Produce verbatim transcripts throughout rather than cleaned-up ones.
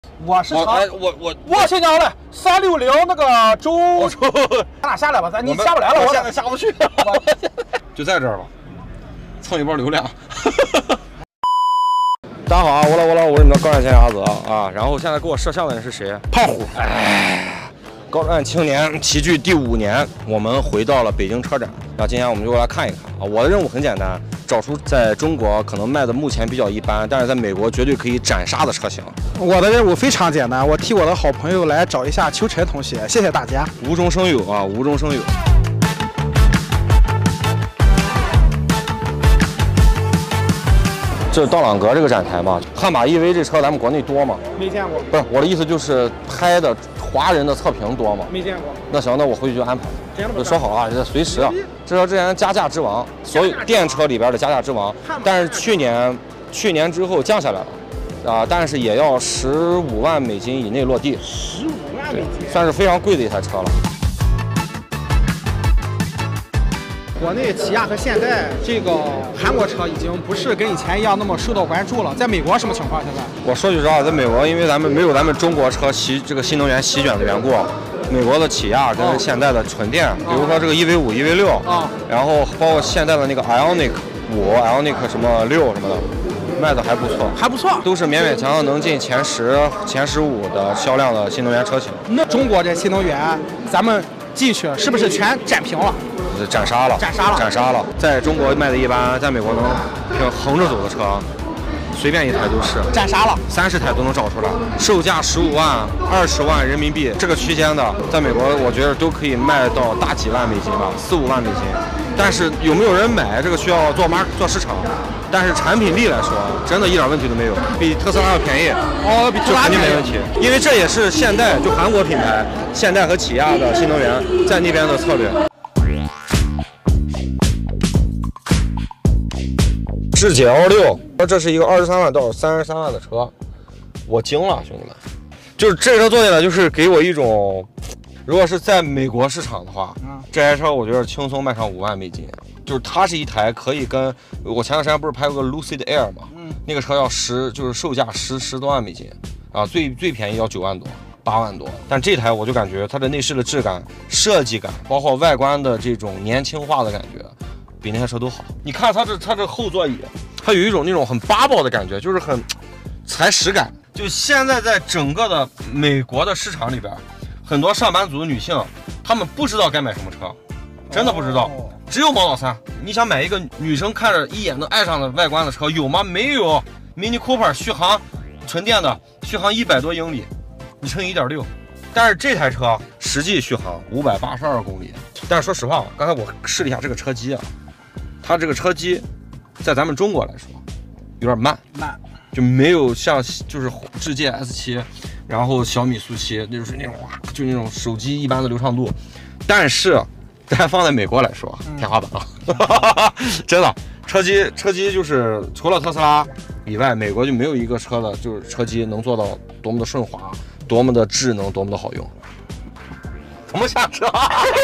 我是哎，我我我先讲了，三六零那个周周，咱俩下来吧，咱你下不来了，我现在下不去，就在这儿了，蹭一波流量。大家好啊，我来我来，我是你们的高战前鸭子啊。然后现在给我摄像的人是谁？胖虎。哎，高战青年齐聚第五年，我们回到了北京车展。然后今天我们就过来看一看啊。我的任务很简单，找出在中国可能卖的目前比较一般，但是在美国绝对可以斩杀的车型。 我的任务非常简单，我替我的好朋友来找一下秋晨同学，谢谢大家。 无中生有啊，无中生有。这是道朗格这个展台嘛？悍马 E V 这车咱们国内多吗？ 没见过。 不是我的意思，就是拍的华人的测评多吗？ 没见过。 那行，那我回去就安排。就说好啊，这随时啊。这车之前加价之王，所有电车里边的加价之王，但是去年去年之后降下来了，啊，但是也要十五万美金以内落地。 十五万美金， 算是非常贵的一台车了。 国内起亚和现代这个韩国车已经不是跟以前一样那么受到关注了。在美国什么情况？现在我说句实话，在美国，因为咱们没有咱们中国车席这个新能源席卷的缘故，美国的起亚跟现代的纯电，比如说这个 E V 五、E V 六，啊，然后包括现代的那个 Ioniq 五、Ioniq 什么六什么的，卖的还不错， 还不错， 都是勉勉强强能进前十、前十五的销量的新能源车型。 那中国这新能源，咱们进去是不是全占平了？ 斩杀了， 斩杀了， 斩杀了！在中国卖的一般，在美国能凭横着走的车，随便一台都是斩杀了， 三十台都能找出来。售价十五万、二十万人民币这个区间的，在美国我觉得都可以卖到大几万美金吧，四五万美金。但是有没有人买，这个需要做 mark 做市场。但是产品力来说，真的一点问题都没有，比特斯拉要便宜。 哦，比特斯拉肯定没问题，因为这也是现代就韩国品牌现代和起亚的新能源在那边的策略。智解 L 六，这是一个二十三万到三十三万的车，我惊了，兄弟们！就是这车做起来，就是给我一种，如果是在美国市场的话，嗯、这台车我觉得轻松卖上五万美金。就是它是一台可以跟我前段时间不是拍过个 Lucid Air 嘛，嗯，那个车要十，就是售价十十多万美金啊，最最便宜要九万多。八万多，但这台我就感觉它的内饰的质感、设计感，包括外观的这种年轻化的感觉，比那些车都好。你看它这它这后座椅，它有一种那种很八宝的感觉，就是很踩实感。就现在在整个的美国的市场里边，很多上班族的女性，她们不知道该买什么车，真的不知道。只有 Model 三，你想买一个女生看着一眼能爱上的外观的车，有吗？没有。Mini Cooper 续航纯电的，续航一百多英里。你乘以 一点六， 但是这台车实际续航五百八十二公里。但是说实话，刚才我试了一下这个车机啊，它这个车机在咱们中国来说有点慢， 慢就没有像就是智界 S 七，然后小米速七，就是那种哇，就那种手机一般的流畅度。但是大家放在美国来说，天花板了，嗯、真的。车机车机就是除了特斯拉以外，美国就没有一个车的就是车机能做到多么的顺滑。多么的智能，多么的好用！怎么下车？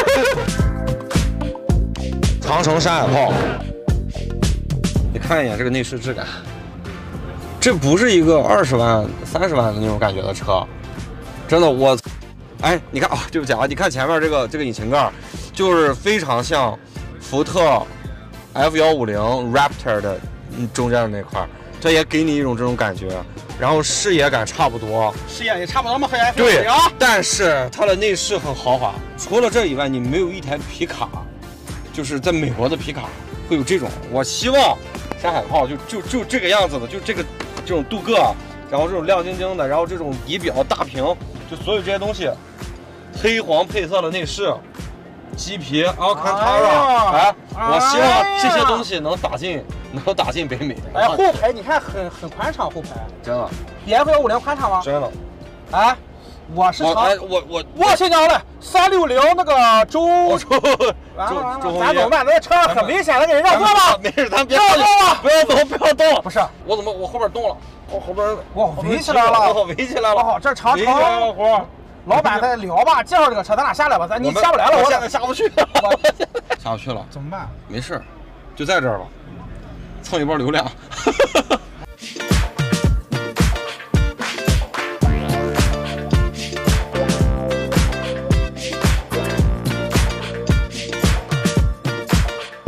长城山海炮，你看一眼这个内饰质感，这不是一个二十万、三十万的那种感觉的车，真的我，哎，你看啊、哦，对不起啊，你看前面这个这个引擎盖，就是非常像福特 F 一五零 Raptor 的中间的那块，这也给你一种这种感觉。然后视野感差不多， 视野也差不多嘛，和 F 一五零。 对，但是它的内饰很豪华。除了这以外，你没有一台皮卡，就是在美国的皮卡会有这种。我希望山海炮就就就这个样子的，就这个这种镀铬，然后这种亮晶晶的，然后这种仪表大屏，就所有这些东西，黑黄配色的内饰。鸡皮 Alcantara， 哎，我希望这些东西能打进，能打进北美。 哎，后排你看很很宽敞，后排真的比 F 一五零宽敞吗？ 真的。 哎，我是哎，我我我先讲了，三六零那个周周周周，咱怎么办？那车很危险的，给人让座吧。 没事，咱别动了， 不要动，不要动。 不是， 我怎么我后边动了？我后边我围起来了， 我围起来了。 哦，这长城活。 老板在聊吧，介绍这个车，咱俩下来吧，咱你下不来了， 我现在下不去，下不去了， 怎么办？ 没事，就在这儿了，蹭一波流量。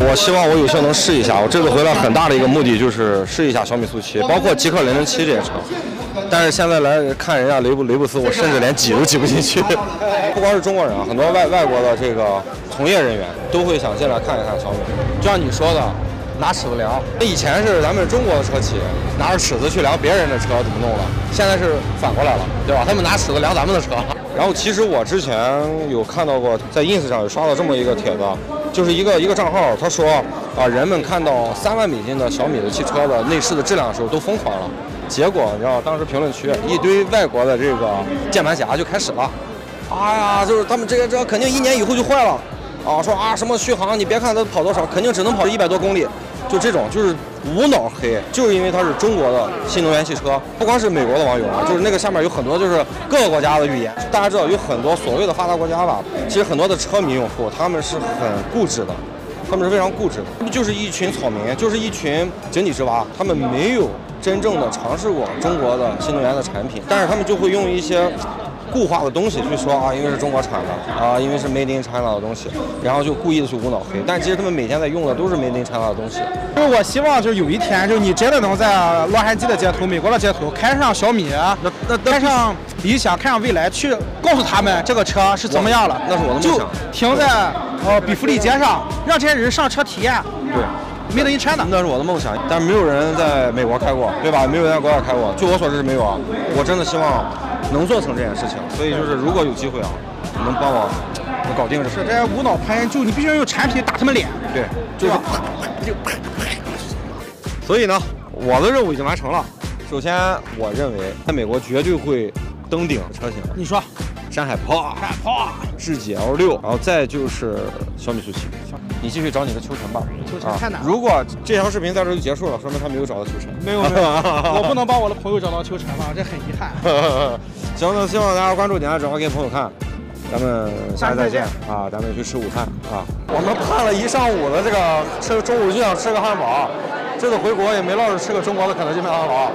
我希望我有幸能试一下。我这次回来很大的一个目的就是试一下小米速七，包括极氪零零七这些车。但是现在来看人家雷布雷布斯，我甚至连挤都挤不进去。不光是中国人啊，很多外外国的这个从业人员都会想进来看一看小米。就像你说的，拿尺子量。以前是咱们中国的车企拿着尺子去量别人的车怎么弄了，现在是反过来了，对吧？他们拿尺子量咱们的车。然后其实我之前有看到过，在 ins 上有刷到这么一个帖子，就是一个一个账号，他说啊，人们看到三万美金的小米的汽车的内饰的质量的时候都疯狂了。结果你知道，当时评论区一堆外国的这个键盘侠就开始了，哎呀，就是他们这个车肯定一年以后就坏了，啊，说啊什么续航，你别看它跑多少，肯定只能跑一百多公里，就这种就是无脑黑，就是因为它是中国的新能源汽车。不光是美国的网友啊，就是那个下面有很多就是各个国家的语言。大家知道有很多所谓的发达国家吧，其实很多的车迷用户他们是很固执的。他们是非常固执的，他们就是一群草民，就是一群井底之蛙，他们没有真正的尝试过中国的新能源的产品，但是他们就会用一些固化的东西去说啊，因为是中国产的啊，因为是 Made in China 的东西，然后就故意的去无脑黑，但其实他们每天在用的都是 Made in China 的东西。 就是我希望就是有一天，就是你真的能在洛杉矶的街头、美国的街头开上小米，那那开上理想，开上蔚来，去告诉他们这个车是怎么样了。 那是我的梦想。 就停在呃比弗利街上，让这些人上车体验。 对。 Made in China， 那是我的梦想，但是没有人在美国开过，对吧？没有人在国外开过，据我所知是没有啊。我真的希望能做成这件事情，所以就是如果有机会啊，你能帮我能搞定这事。 这些无脑喷，就你必须要用产品打他们脸。 对，就是啪就啪啪。所以呢，我的任务已经完成了。首先，我认为在美国绝对会登顶的车型。 你说， 山海炮、 山海炮、 智己 L 六，然后再就是小米速七。你继续找你的秋晨吧。 秋晨太难了。 如果这条视频在这就结束了，说明他没有找到秋晨。 没有没有，我不能帮我的朋友找到秋晨了，这很遗憾。 行，那希望大家关注、点赞、转发给朋友看。咱们下次再见啊！咱们去吃午饭啊！我们盼了一上午的这个吃中午就想吃个汉堡，这次回国也没落着吃个中国的肯德基、麦当劳，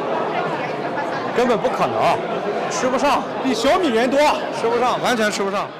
根本不可能，吃不上， 比小米人多， 吃不上，完全吃不上。